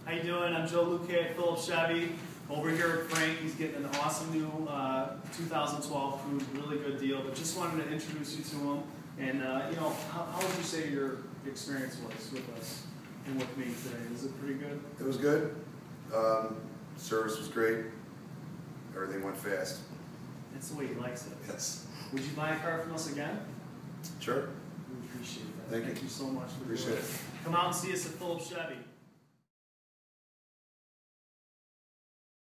How you doing? I'm Joe Luque at Phillips Chevy. Over here with Frank. He's getting an awesome new 2012 Cruze, really good deal. But just wanted to introduce you to him. And you know, how would you say your experience was with us and with me today? Was it pretty good? It was good. Service was great. Everything went fast. That's the way he likes it. Yes. Would you buy a car from us again? Sure. We appreciate that. Thank you. Thank you so much for Appreciate doing it. Come out and see us at Phillips Chevy.